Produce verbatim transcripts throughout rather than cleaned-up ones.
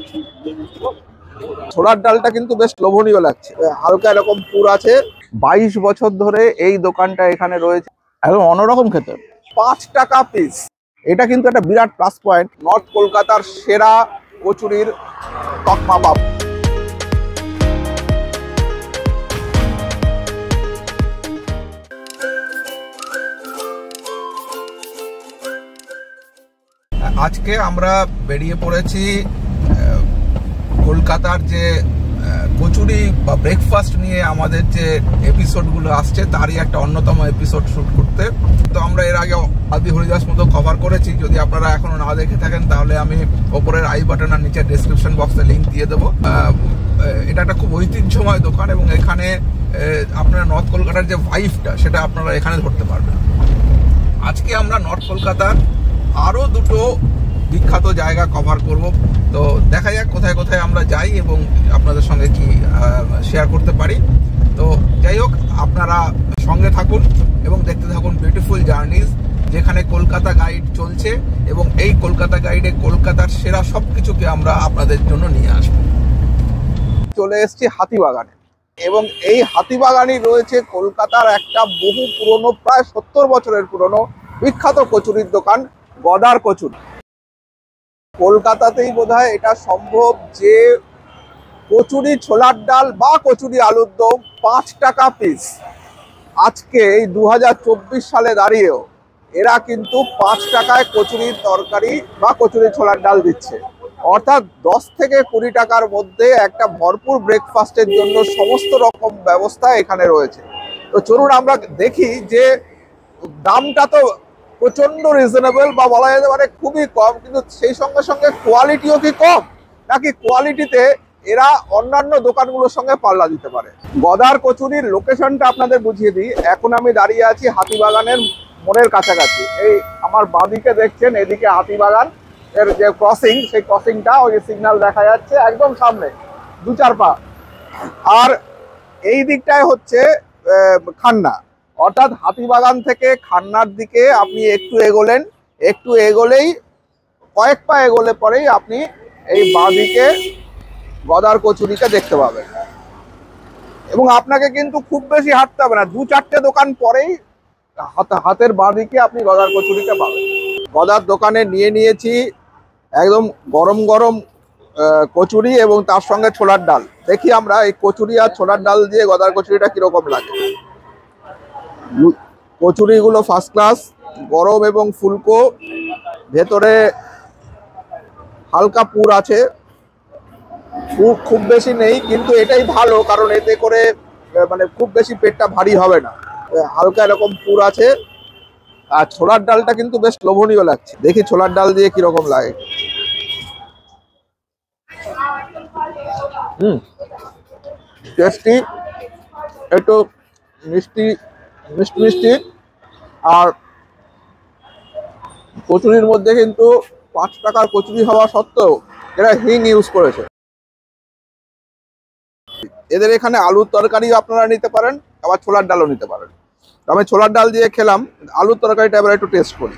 ছোলার ডালটা কিন্তু বেশ লোভনীয় লাগছে, হালকা এরকম পুর আছে। বাইশ বছর ধরে এই দোকানটা এখানে রয়েছে, একদম অন্যরকম খেতে। পাঁচ টাকা পিস, এটা কিন্তু একটা বিরাট প্লাস পয়েন্ট। নর্থ কলকাতার সেরা কচুরির তকমা পাব। আজকে আমরা বেরিয়ে পড়েছি কলকাতার যে কচুরি বা ব্রেকফাস্ট নিয়ে আমাদের যে এপিসোডগুলো আসছে তারই একটা অন্যতম এপিসোড শুট করতে। তো আমরা এর আগে আদি হরিদাস মতো কভার করেছি, যদি আপনারা এখনো না দেখে থাকেন তাহলে আমি ওপরের আই বাটন আর নিচে ডেসক্রিপশন বক্সে লিঙ্ক দিয়ে দেবো। এটা একটা খুব ঐতিহ্যময় দোকান এবং এখানে আপনারা নর্থ কলকাতার যে ভাইবটা সেটা আপনারা এখানে ধরতে পারবেন। আজকে আমরা নর্থ কলকাতার আরও দুটো বিখ্যাত জায়গা কভার করব। তো দেখা যাক কোথায় কোথায় আমরা যাই এবং আপনাদের সঙ্গে কি শেয়ার করতে পারি। তো যাই হোক, আপনারা সঙ্গে থাকুন এবং দেখতে থাকুন বিউটিফুল জার্নিজ, যেখানে কলকাতা গাইড চলছে এবং এই কলকাতা গাইডে কলকাতার সেরা সব কিছুকে আমরা আপনাদের জন্য নিয়ে আসবো। চলে এসেছি হাতিবাগানে এবং এই হাতিবাগানই রয়েছে কলকাতার একটা বহু পুরনো, প্রায় সত্তর বছরের পুরনো বিখ্যাত কচুরির দোকান গদার কচুরি। কলকাতাতেই বোধহয় এটা সম্ভব যে কচুরি ছোলার ডাল বা কচুরি আলুর দম পাঁচ টাকা পিস। আজকে এই দু হাজার চব্বিশ সালে দাঁড়িয়েও এরা কিন্তু পাঁচ টাকায় কচুরির তরকারি বা কচুরি ছোলার ডাল দিচ্ছে, অর্থাৎ দশ থেকে কুড়ি টাকার মধ্যে একটা ভরপুর ব্রেকফাস্টের জন্য সমস্ত রকম ব্যবস্থা এখানে রয়েছে। তো চলুন আমরা দেখি যে দামটা তো প্রচন্ড রিজনেবল বা বলা যেতে পারে খুবই কম, কিন্তু সেই সঙ্গে সঙ্গে কোয়ালিটিও কি কম, নাকি কোয়ালিটিতে এরা অন্যান্য দোকানগুলোর সঙ্গে পাল্লা দিতে পারে। গদার কচুরির লোকেশনটা আপনাদের বুঝিয়ে দিই। এখন আমি দাঁড়িয়ে আছি হাতিবাগানের মোড়ের কাছাকাছি। এই আমার বাঁদিকে দেখছেন, এদিকে হাতিবাগান এর যে ক্রসিং, সেই ক্রসিংটা ওই যে সিগন্যাল দেখা যাচ্ছে একদম সামনে দু চার পা, আর এই দিকটায় হচ্ছে খান্না। অর্থাৎ হাতিবাগান থেকে খান্নার দিকে আপনি একটু এগোলেন, একটু এগোলেই কয়েক পা এগোলে পরেই আপনি এই বাঁদিকে গদার কচুরিটা দেখতে পাবেন। এবং আপনাকে কিন্তু খুব বেশি হাঁটতে হবে না, দু চারটে দোকান পরেই হাতের বাঁদিকে আপনি গদার কচুরিটা পাবেন। গদার দোকানে নিয়ে নিয়েছি একদম গরম গরম কচুরি এবং তার সঙ্গে ছোলার ডাল। দেখি আমরা এই কচুরি আর ছোলার ডাল দিয়ে গদার কচুরিটা কিরকম লাগে। কচুরিগুলো ফার্স্ট ক্লাস, গরম এবং ফুলকো, ভেতরে হালকা পুর আছে, পুর খুব বেশি নেই, কিন্তু এটাই ভালো কারণ এতে করে মানে খুব বেশি পেটটা ভারী হবে না, হালকা এরকম পুর আছে। আর ছোলার ডালটা কিন্তু বেশ লোভনীয় লাগছে, দেখি ছোলার ডাল দিয়ে কিরকম লাগে। হুম, টেস্টি, একটু মিষ্টি মিষ্টি মিষ্টি। আর কচুরির মধ্যে কিন্তু পাঁচ টাকার কচুরি হওয়া সত্ত্বেও এরা হিং ইউজ করেছে। এদের এখানে আলুর তরকারি আপনারা নিতে পারেন, আবার ছোলার ডালও নিতে পারেন। আমি ছোলার ডাল দিয়ে খেলাম, আলুর তরকারিটা এবার একটু টেস্ট করি।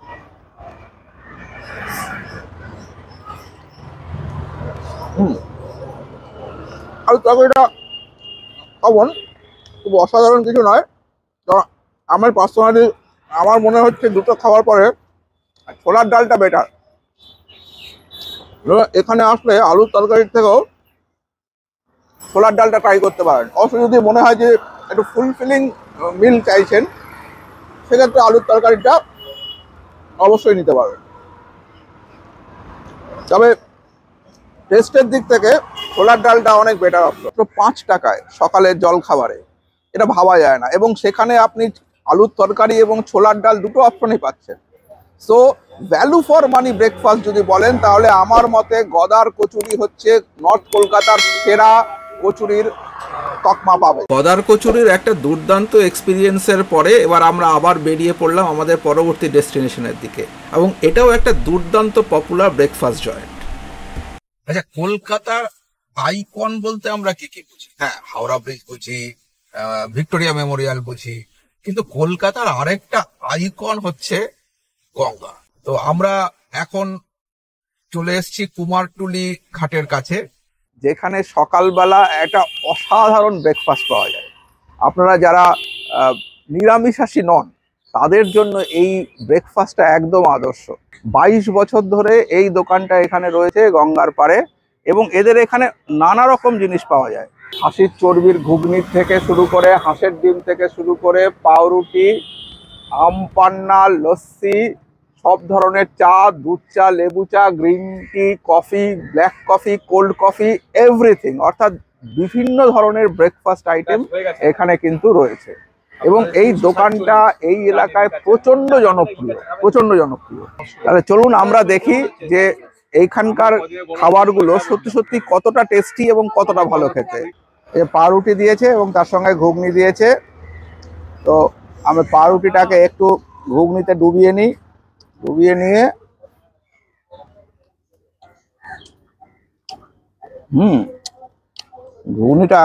হুম, আলুর তরকারিটা কেমন, খুব অসাধারণ কিছু নয়। তো আমার পার্সোনালি আমার মনে হচ্ছে দুটো খাওয়ার পরে ছোলার ডালটা বেটার। এখানে আসলে আলুর তরকারির থেকেও ছোলার ডালটা ট্রাই করতে পারেন। অবশ্য যদি মনে হয় যে একটু ফুলফিলিং মিল চাইছেন সেক্ষেত্রে আলুর তরকারিটা অবশ্যই নিতে পারবেন। তবে টেস্টের দিক থেকে ছোলার ডালটা অনেক বেটার অপশন। তো পাঁচ টাকায় সকালের জল খাবারে এটা ভাবা যায় না, এবং সেখানে আপনি আলুর তরকারি এবং ছোলার ডাল দুটো অপশনই পাচ্ছেন। So value for money breakfast যদি বলেন তাহলে আমার মতে গদার কচুরি হচ্ছে নর্থ কলকাতার সেরা কচুরির তকমা পাবে। গদার কচুরির একটা দুর্দান্ত এক্সপিরিয়েন্সের পরে এবার আমরা আবার বেরিয়ে পড়লাম আমাদের পরবর্তী ডেস্টিনেশনের দিকে, এবং এটাও একটা দুর্দান্ত পপুলার ব্রেকফাস্ট জয়েন্ট। আচ্ছা, কলকাতার আইকন বলতে আমরা কি কি বুঝি? হ্যাঁ, হাওড়া ব্রিজ বুঝি, ভিক্টোরিয়া মেমোরিয়াল বুঝি, কিন্তু কলকাতার আরেকটা আইকন হচ্ছে গঙ্গা। তো আমরা এখন চলে এসেছি কুমারটুলি ঘাটের কাছে, যেখানে সকালবেলা একটা অসাধারণ ব্রেকফাস্ট পাওয়া যায়। আপনারা যারা নিরামিষাশী নন তাদের জন্য এই ব্রেকফাস্টটা একদম আদর্শ। বাইশ বছর ধরে এই দোকানটা এখানে রয়েছে গঙ্গার পাড়ে, এবং এদের এখানে নানা রকম জিনিস পাওয়া যায়। হাঁসের চর্বির ঘুগনির থেকে শুরু করে, হাঁসের ডিম থেকে শুরু করে, পাউরুটি, আম পান্না, লস্যি, সব ধরনের চা, দুধ চা, লেবু চা, green tea, coffee, black coffee, cold coffee, everything, অর্থাৎ বিভিন্ন ধরনের ব্রেকফাস্ট আইটেম এখানে কিন্তু রয়েছে। এবং এই দোকানটা এই এলাকায় প্রচন্ড জনপ্রিয়, প্রচন্ড জনপ্রিয়। তাহলে চলুন আমরা দেখি যে এইখানকার খাবারগুলো সত্যি সত্যি কতটা টেস্টি এবং কতটা ভালো খেতে। এই পাউরুটি দিয়েছে এবং তার সঙ্গে ঘুগনি দিয়েছে। তো আমি পাউরুটিটাকে একটু ঘুগনিতে ডুবিয়ে নিই, ডুবিয়ে নিয়ে হুম ঘুগনিটা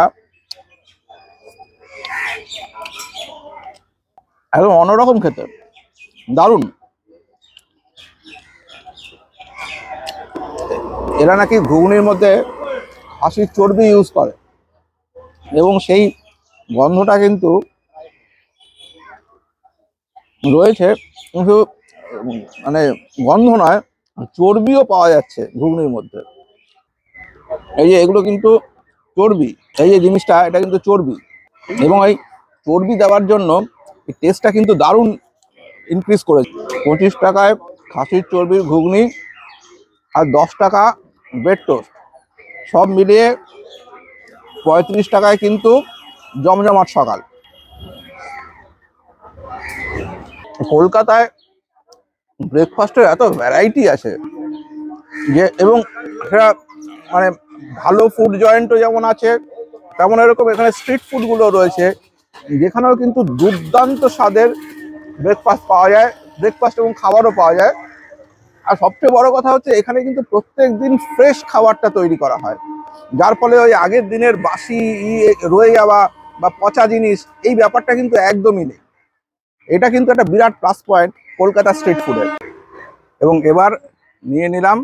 একদম অন্যরকম খেতে, দারুণ। এরা নাকি ঘুগনির মধ্যে হাঁসের চর্বি ইউজ করে, এবং সেই গন্ধটা কিন্তু রয়েছে, কিন্তু মানে গন্ধ নয়, চর্বিও পাওয়া যাচ্ছে ঘুগনির মধ্যে। এই যে এগুলো কিন্তু চর্বি, এই যে জিনিসটা এটা কিন্তু চর্বি, এবং এই চর্বি দেওয়ার জন্য এই টেস্টটা কিন্তু দারুণ ইনক্রিজ করেছে। পঁচিশ টাকায় খাসির চর্বির ঘুগনি আর দশ টাকা ব্রেড টোস্ট, সব মিলিয়ে পঁয়ত্রিশ টাকায় কিন্তু জমজমাট সকাল। কলকাতায় ব্রেকফাস্টের এত ভ্যারাইটি আছে যে, এবং সেটা মানে ভালো ফুড জয়েন্টও যেমন আছে, তেমন এরকম এখানে স্ট্রিট ফুডগুলো রয়েছে, যেখানেও কিন্তু দুর্দান্ত স্বাদের ব্রেকফাস্ট পাওয়া যায়, ব্রেকফাস্ট এবং খাবারও পাওয়া যায়। আর সবচেয়ে বড় কথা হচ্ছে এখানে কিন্তু প্রত্যেক দিন ফ্রেশ খাবারটা তৈরি করা হয়, যার ফলে ওই আগের দিনের বাসি রয়ে যাওয়া বা পচা জিনিস এই ব্যাপারটা কিন্তু একদমই নেই। এটা কিন্তু একটা বিরাট প্লাস পয়েন্ট কলকাতা স্ট্রিট ফুডের। এবং এবার নিয়ে নিলাম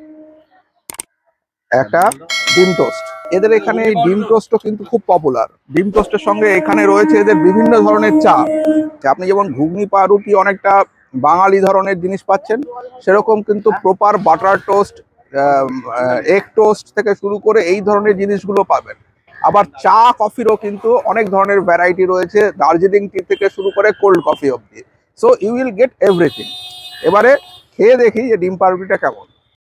একটা ডিম টোস্ট। এদের এখানে এই ডিম টোস্টও কিন্তু খুব পপুলার। ডিম টোস্টের সঙ্গে এখানে রয়েছে এদের বিভিন্ন ধরনের চা। আপনি যেমন ঘুগনি পাউরুটি অনেকটা বাঙালি ধরনের জিনিস পাচ্ছেন, সেরকম কিন্তু proper butter toast, egg toast থেকে শুরু করে এই ধরনের জিনিসগুলো পাবেন। আবার চা কফিরও কিন্তু অনেক ধরনের ভ্যারাইটি রয়েছে, দার্জিলিং টি থেকে শুরু করে কোল্ড কফি অবধি। So you will get everything. এবারে খেয়ে দেখি যে ডিম পাউরুটিটা কেমন।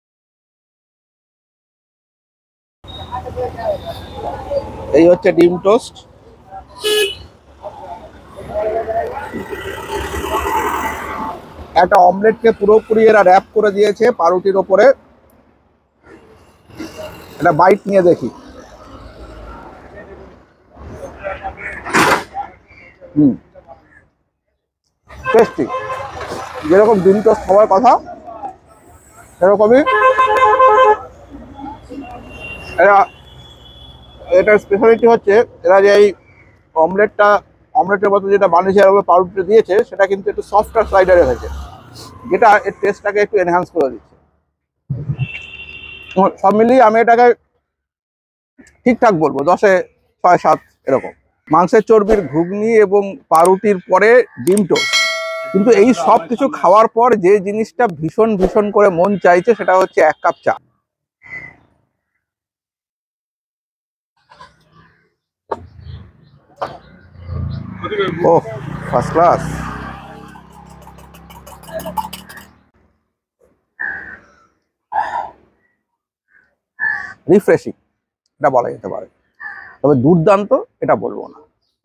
এই হচ্ছে ডিম টোস্ট। একটা অমলেটকে পুরোপুরি এরা র্যাপ করে দিয়েছে পাউরুটির ওপরে। একটা বাইট নিয়ে দেখি। হুম টেস্টি, যেরকম ডিম টোস্ট হওয়ার কথা সেরকমই। এরা এটার স্পেশালিটি হচ্ছে এরা যে এই অমলেটটা অমলেটের মতো যেটা বানিয়েছে পাউরুটি দিয়েছে, সেটা কিন্তু একটু সফটার সাইডে রেখেছে, যেটা এর টেস্টটাকে একটু এনহ্যান্স করে দিচ্ছে। সব মিলিয়ে আমি এটাকে ঠিকঠাক বলবো, দশে ছয় সাত এরকম। মাংসের চর্বির ঘুগনি এবং পাউরুটির পরে ডিম টোস্ট, কিন্তু এই সব কিছু খাওয়ার পর যে জিনিসটা ভীষণ ভীষণ করে মন চাইছে সেটা হচ্ছে এক কাপ চা। ও ফার্স্ট ক্লাস। রিফ্রেশিং এটা বলা যেতে পারে, তবে দুর্দান্ত এটা বলবো না।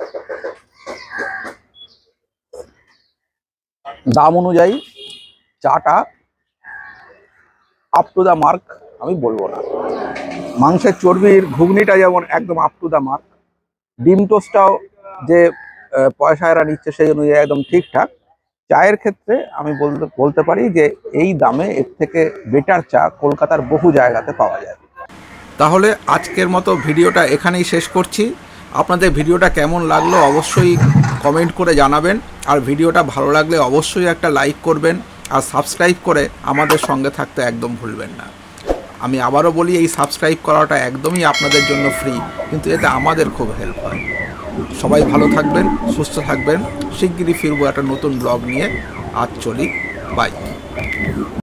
দাম অনুযায়ী চাটা আপ টু দ্য মার্ক আমি বলবো না। মাংসের চর্বির ঘুগনিটা যেমন একদম আপ টু দ্য মার্ক, ডিম টোস্টটাও যে পয়সা এরা নিচ্ছে সেই অনুযায়ী একদম ঠিকঠাক। চায়ের ক্ষেত্রে আমি বলতে বলতে পারি যে এই দামে এর থেকে বেটার চা কলকাতার বহু জায়গাতে পাওয়া যায়। তাহলে আজকের মতো ভিডিওটা এখানেই শেষ করছি। আপনাদের ভিডিওটা কেমন লাগলো অবশ্যই কমেন্ট করে জানাবেন, আর ভিডিওটা ভালো লাগলে অবশ্যই একটা লাইক করবেন, আর সাবস্ক্রাইব করে আমাদের সঙ্গে থাকতে একদম ভুলবেন না। আমি আবারও বলি, এই সাবস্ক্রাইব করাটা একদমই আপনাদের জন্য ফ্রি, কিন্তু এতে আমাদের খুব হেল্প হয়। সবাই ভালো থাকবেন, সুস্থ থাকবেন। শিগগিরই ফিরবো একটা নতুন ব্লগ নিয়ে। আজ চলি, বাই।